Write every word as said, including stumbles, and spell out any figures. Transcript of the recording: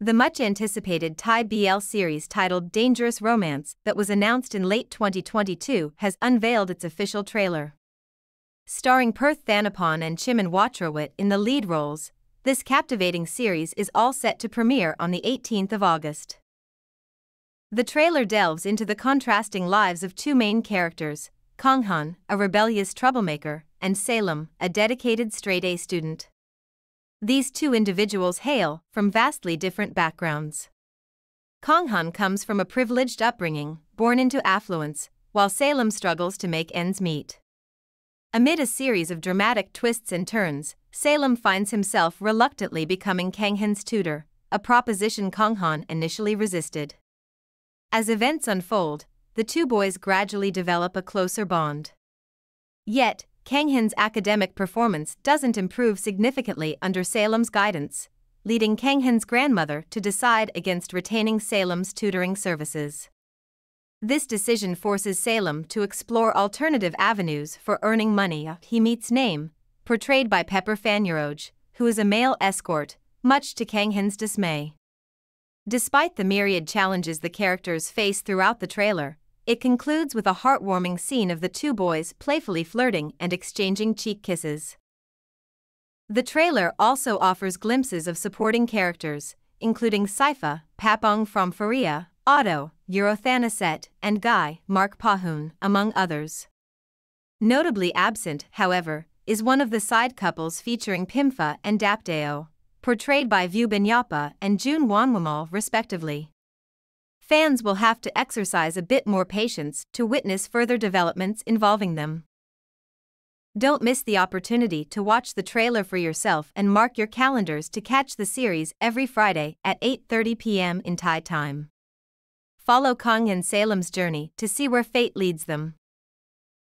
The much-anticipated Thai B L series titled Dangerous Romance that was announced in late twenty twenty-two has unveiled its official trailer. Starring Perth Thanapon and Chiman Watrawit in the lead roles, this captivating series is all set to premiere on the eighteenth of August. The trailer delves into the contrasting lives of two main characters, Kanghan, a rebellious troublemaker, and Sailom, a dedicated straight-A student. These two individuals hail from vastly different backgrounds. Kanghan comes from a privileged upbringing, born into affluence, while Sailom struggles to make ends meet. Amid a series of dramatic twists and turns, Sailom finds himself reluctantly becoming Kanghan's tutor, a proposition Kanghan initially resisted. As events unfold, the two boys gradually develop a closer bond. Yet, Kanghan's academic performance doesn't improve significantly under Sailom's guidance, leading Kanghan's grandmother to decide against retaining Sailom's tutoring services. This decision forces Sailom to explore alternative avenues for earning money. He meets Naim, portrayed by Pepper Fanuroj, who is a male escort, much to Kanghan's dismay. Despite the myriad challenges the characters face throughout the trailer, it concludes with a heartwarming scene of the two boys playfully flirting and exchanging cheek kisses. The trailer also offers glimpses of supporting characters, including Saifa, Papong from Faria, Otto, Eurothanaset, and Guy, Mark Pahun, among others. Notably absent, however, is one of the side couples featuring Pimpha and Dapdeo, portrayed by View Binyapa and June Wanwamal respectively. Fans will have to exercise a bit more patience to witness further developments involving them. Don't miss the opportunity to watch the trailer for yourself and mark your calendars to catch the series every Friday at eight thirty p m in Thai time. Follow Kanghan and Sailom's journey to see where fate leads them.